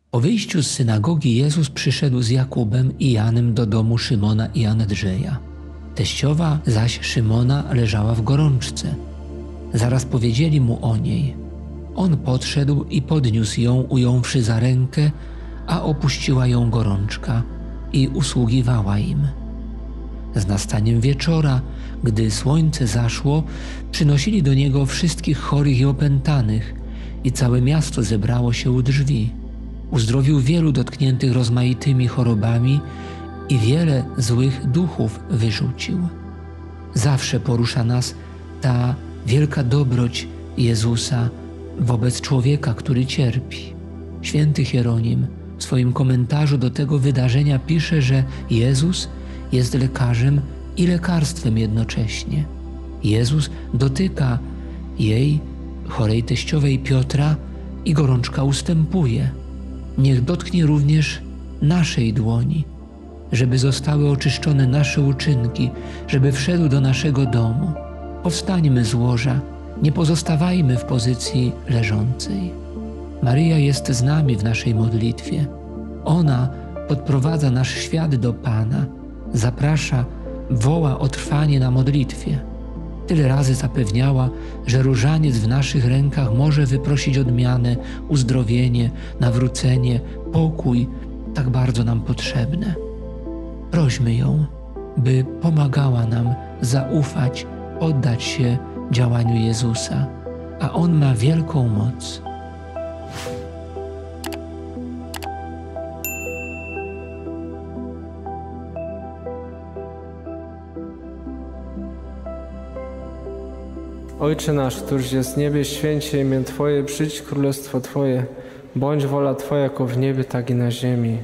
Po wyjściu z synagogi Jezus przyszedł z Jakubem i Janem do domu Szymona i Andrzeja. Teściowa zaś Szymona leżała w gorączce. Zaraz powiedzieli mu o niej. On podszedł i podniósł ją, ująwszy za rękę, a opuściła ją gorączka i usługiwała im. Z nastaniem wieczora, gdy słońce zaszło, przynosili do niego wszystkich chorych i opętanych i całe miasto zebrało się u drzwi. Uzdrowił wielu dotkniętych rozmaitymi chorobami i wiele złych duchów wyrzucił. Zawsze porusza nas ta wielka dobroć Jezusa wobec człowieka, który cierpi. Święty Hieronim w swoim komentarzu do tego wydarzenia pisze, że Jezus jest lekarzem i lekarstwem jednocześnie. Jezus dotyka jej, chorej teściowej Piotra, i gorączka ustępuje. Niech dotknie również naszej dłoni, żeby zostały oczyszczone nasze uczynki, żeby wszedł do naszego domu. Powstańmy z łoża, nie pozostawajmy w pozycji leżącej. Maryja jest z nami w naszej modlitwie. Ona podprowadza nasz świat do Pana, zaprasza, woła o trwanie na modlitwie. Tyle razy zapewniała, że różaniec w naszych rękach może wyprosić odmianę, uzdrowienie, nawrócenie, pokój, tak bardzo nam potrzebne. Prośmy ją, by pomagała nam zaufać, oddać się działaniu Jezusa, a On ma wielką moc. Ojcze nasz, któryś jest w niebie, święć się imię Twoje, przyjdź królestwo Twoje, bądź wola Twoja jako w niebie, tak i na ziemi.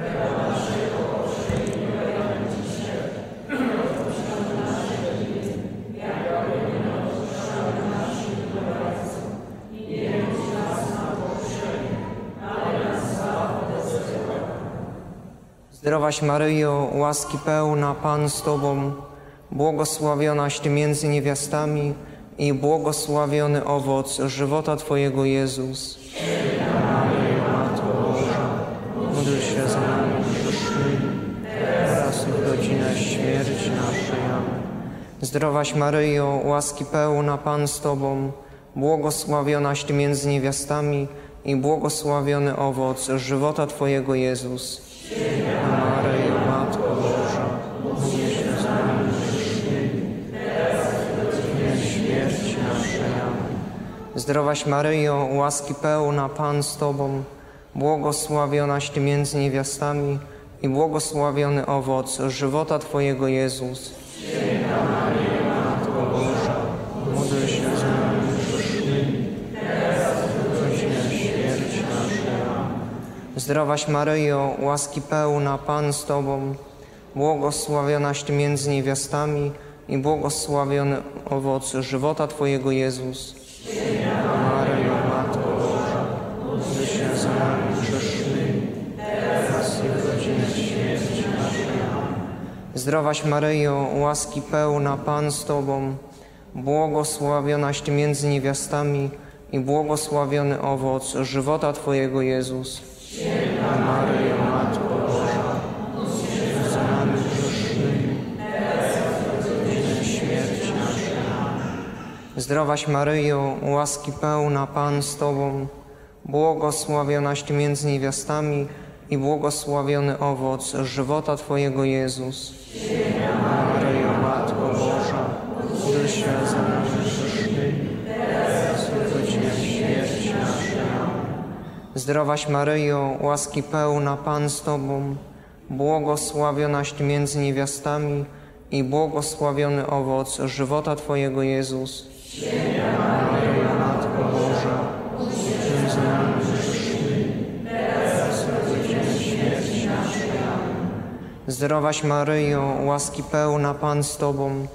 Zdrowaś Maryjo, łaski pełna, Pan z Tobą, błogosławionaś Ty między niewiastami i błogosławiony owoc żywota Twojego, Jezus. Święta Maryjo, Matko Boża, módl się za nami grzesznymi, teraz i w godzinę śmierci naszej. Amen. Zdrowaś Maryjo, łaski pełna, Pan z Tobą, błogosławionaś Ty między niewiastami i błogosławiony owoc żywota Twojego, Jezus. Święta Maryjo, Matko Boża, módl się za nami grzesznymi, teraz i w godzinę śmierci naszej. Amen. Zdrowaś Maryjo, łaski pełna, Pan z Tobą, błogosławionaś Ty między niewiastami i błogosławiony owoc żywota Twojego, Jezus. Święta Maryjo, Matko Boża, módl się za nami grzesznymi, teraz i w godzinę śmierci naszej. Amen. Zdrowaś Maryjo, łaski pełna, Pan z Tobą, błogosławionaś Ty między niewiastami i błogosławiony owoc żywota Twojego, Jezus. Święta Maryjo, Matko Boża, módl się za nami grzesznymi, teraz i w godzinę śmierci naszej. Amen. Zdrowaś Maryjo, łaski pełna, Pan z Tobą, błogosławionaś Ty między niewiastami i błogosławiony owoc żywota Twojego, Jezus. Święta Maryjo, Matko Boża, módl się za nami grzesznymi, teraz i w godzinę śmierci naszej. Amen. Zdrowaś Maryjo, łaski pełna, Pan z Tobą, błogosławionaś Ty między niewiastami i błogosławiony owoc żywota Twojego, Jezus. Święta Maryjo, Matko Boża, módl się za nami grzesznymi, teraz i w godzinę śmierci naszej. Amen. Zdrowaś Maryjo, łaski pełna, Pan z Tobą, błogosławionaś Ty między niewiastami i błogosławiony owoc żywota Twojego, Jezus. Święta Maryjo, Matko Boża, módl się za nami grzesznymi, teraz i w godzinę śmierci naszej. Amen. Zdrowaś Maryjo, łaski pełna, Pan z Tobą,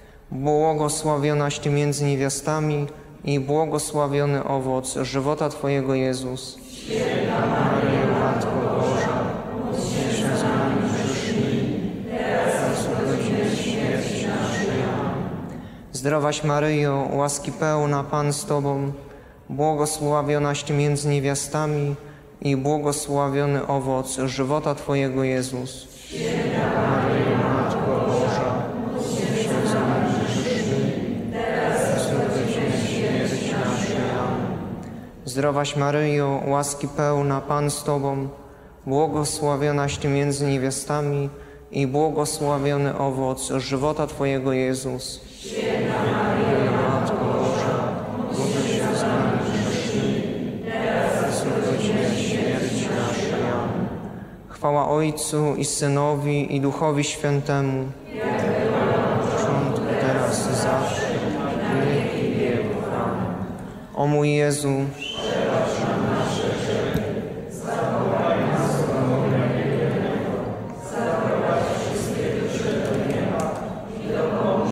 błogosławionaś Ty między niewiastami i błogosławiony owoc żywota Twojego, Jezus. Święta Maryjo, Matko Boża, módl się za nami grzesznymi, teraz i w godzinę śmierci naszej. Amen. Zdrowaś Maryjo, łaski pełna, Pan z Tobą, błogosławionaś Ty między niewiastami i błogosławiony owoc żywota Twojego, Jezus. Maryjo, Matko Boża, módl się za nami grzesznymi, teraz i w godzinę śmierci naszej. Amen. Zdrowaś Maryjo, łaski pełna, Pan z Tobą, błogosławionaś Ty między niewiastami i błogosławiony owoc żywota Twojego, Jezus. Święta Maryjo, Matko Boża, módl się za nami grzesznymi, teraz i w godzinę śmierci naszej. Amen. Chwała Ojcu i Synowi i Duchowi Świętemu, jak była na początku, teraz i zawsze, na wieki wieków. Amen. O mój Jezu,